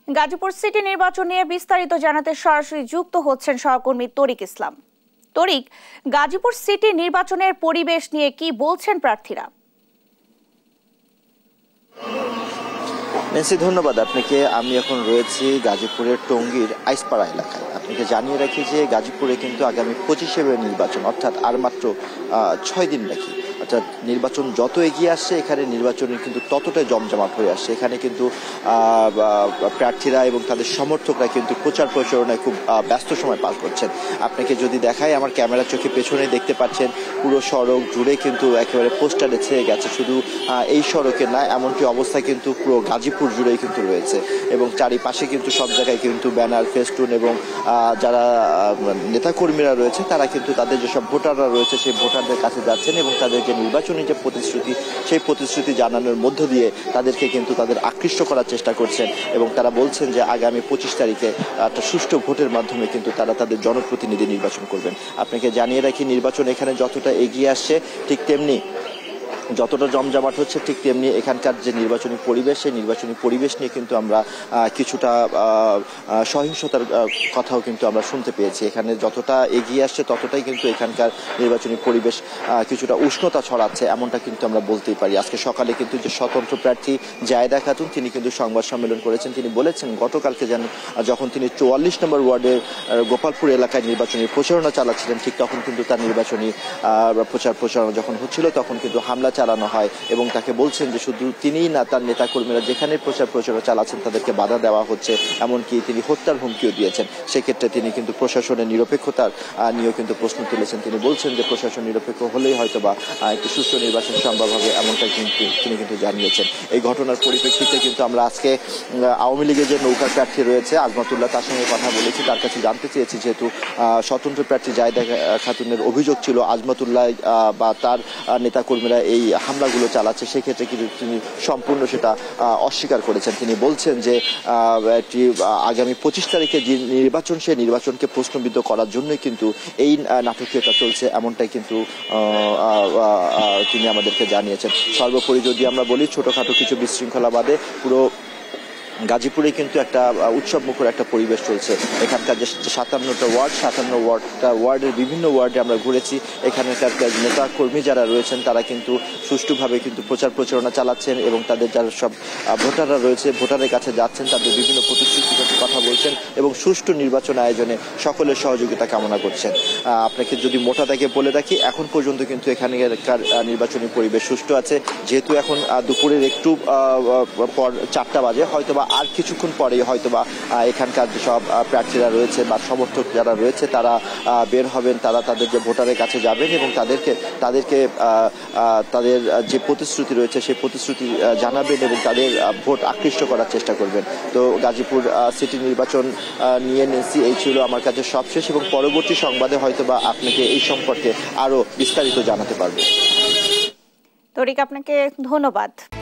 Gazipur city নির্বাচন নিয়ে বিস্তারিত জানাতে সরাসরি যুক্ত হচ্ছেন সহকর্মী তরিক ইসলাম। তরিক, গাজীপুর সিটি নির্বাচনের পরিবেশ নিয়ে কি বলছেন প্রার্থীরা? নেন্সি, ধন্যবাদ আপনাকে। আমি এখন রয়েছি গাজীপুরের টঙ্গীর আইসপাড়া এলাকায়। আপনাকে জানিয়ে রাখি যে গাজীপুরে কিন্তু আগামী 25 নির্বাচন, অর্থাৎ আর মাত্র 6 দিন বাকি। অর্থাৎ নির্বাচন যত এগিয়ে আসছে এখানে নির্বাচনের কিন্তু ততটাই জমজমাট হয়ে আসছে। এখানে কিন্তু প্রার্থীরা এবং তাদের সমর্থকরা কিন্তু প্রচার প্রচারণায় খুব ব্যস্ত সময় পার করছেন। আপনাকে যদি দেখাই, আমার ক্যামেরা চোখে পেছনে দেখতে পাচ্ছেন পুরো সড়ক জুড়ে কিন্তু একেবারে পোস্টারে ছেয়ে গেছে। শুধু এই সড়কে না, এমনকি অবস্থা কিন্তু পুরো গাজীপুর জুড়েই কিন্তু রয়েছে এবং চারিপাশে কিন্তু সব জায়গায় কিন্তু ব্যানার, ফেস্টুন এবং যারা নেতাকর্মীরা রয়েছে তারা কিন্তু তাদের যেসব ভোটাররা রয়েছে সেই ভোটারদের কাছে যাচ্ছেন এবং তাদের যে নির্বাচনী যে প্রতিশ্রুতি, সেই প্রতিশ্রুতি জানানোর মধ্য দিয়ে তাদেরকে কিন্তু তাদের আকৃষ্ট করার চেষ্টা করছেন এবং তারা বলছেন যে আগামী 25 তারিখে একটা সুষ্ঠু ভোটের মাধ্যমে কিন্তু তারা তাদের জনপ্রতিনিধি নির্বাচন করবেন। আপনাকে জানিয়ে রাখি, নির্বাচন এখানে যতটা এগিয়ে আসছে ঠিক তেমনি যতটা জমজমাট হচ্ছে ঠিক তেমনি এখানকার যে নির্বাচনী পরিবেশ, সেই নির্বাচনী পরিবেশ নিয়ে কিন্তু আমরা কিছুটা সহিংসতার কথাও কিন্তু আমরা শুনতে পেয়েছি। এখানে যতটা এগিয়ে আসছে ততটাই কিন্তু এখানকার নির্বাচনী পরিবেশ কিছুটা উষ্ণতা ছড়াচ্ছে, এমনটা কিন্তু আমরা বলতেই পারি। আজকে সকালে কিন্তু যে স্বতন্ত্র প্রার্থী জায়েদা খাতুন, তিনি কিন্তু সংবাদ সম্মেলন করেছেন। তিনি বলেছেন গতকালকে যখন তিনি 44 নম্বর ওয়ার্ডের গোপালপুর এলাকায় নির্বাচনী প্রচারণা চালাচ্ছিলেন, ঠিক তখন কিন্তু তার নির্বাচনী প্রচারণা যখন হচ্ছিল তখন কিন্তু হামলা চালানো হয় এবং তাকে বলছেন যে শুধু তিনিই না, তার নেতাকর্মীরা যেখানে প্রচারণা চালাচ্ছেন তাদেরকে বাধা দেওয়া হচ্ছে, এমনকি তিনি হত্যার হুমকিও দিয়েছেন। সেক্ষেত্রে তিনি কিন্তু প্রশাসনের নিরপেক্ষতার নিয়েও কিন্তু প্রশ্ন তুলেছেন। তিনি বলছেন যে প্রশাসন নিরপেক্ষ হলেই হয়তো বা একটি সুষ্ঠু নির্বাচন সম্ভব হবে, এমনটা তিনি কিন্তু জানিয়েছেন। এই ঘটনার পরিপ্রেক্ষিতে কিন্তু আমরা আজকে আওয়ামী লীগের যে নৌকা প্রার্থী রয়েছে আজমাতুল্লাহ, তার সঙ্গে কথা বলেছি। তার কাছে জানতে চেয়েছি, যেহেতু স্বতন্ত্র প্রার্থী জায়েদা খাতুনের অভিযোগ ছিল আজমাতুল্লাহ বা তার নেতাকর্মীরা এই হামলাগুলো চালাচ্ছে, সেক্ষেত্রে কিন্তু তিনি সম্পূর্ণ সেটা অস্বীকার করেছেন। তিনি বলছেন যে আগামী 25 তারিখে যে নির্বাচন, সেই নির্বাচনকে প্রশ্নবিদ্ধ করার জন্যই কিন্তু এই নাটকীয়তা চলছে, এমনটাই কিন্তু তিনি আমাদেরকে জানিয়েছেন। সর্বোপরি যদি আমরা বলি, ছোটখাটো কিছু বিশৃঙ্খলা বাদে পুরো গাজীপুরে কিন্তু একটা উৎসব মুখর একটা পরিবেশ চলছে। এখানকার যে 57টা ওয়ার্ড, 57 ওয়ার্ডের বিভিন্ন ওয়ার্ডে আমরা ঘুরেছি। এখানকার নেতা কর্মী যারা রয়েছেন তারা কিন্তু সুষ্ঠুভাবে কিন্তু প্রচারণা চালাচ্ছেন এবং তাদের যারা সব ভোটাররা রয়েছে ভোটারের কাছে যাচ্ছেন, তাদের বিভিন্ন প্রতিশ্রুতির কথা বলছেন এবং সুষ্ঠু নির্বাচন আয়োজনে সকলের সহযোগিতা কামনা করছেন। আপনাকে যদি মোটা দাগে বলে রাখি, এখন পর্যন্ত কিন্তু এখানকার নির্বাচনী পরিবেশ সুষ্ঠু আছে। যেহেতু এখন দুপুরের একটু পর 4টা বাজে, হয়তোবা আর কিছুক্ষণ পরেই হয়তোবা এখানকার যেসব প্রার্থীরা রয়েছে বা সমর্থক যারা রয়েছে তারা বের হবেন, তারা তাদের যে ভোটারের কাছে যাবেন এবং তাদেরকে তাদের যে প্রতিশ্রুতি রয়েছে সেই প্রতিশ্রুতি জানাবেন এবং তাদের ভোট আকৃষ্ট করার চেষ্টা করবেন। তো গাজীপুর সিটি নির্বাচন নিয়ে নেন্সি এই ছিল আমার কাছে সবশেষ, এবং পরবর্তী সংবাদে হয়তোবা আপনাকে এই সম্পর্কে আরো বিস্তারিত জানাতে পারবো। তরিক, আপনাকে ধন্যবাদ।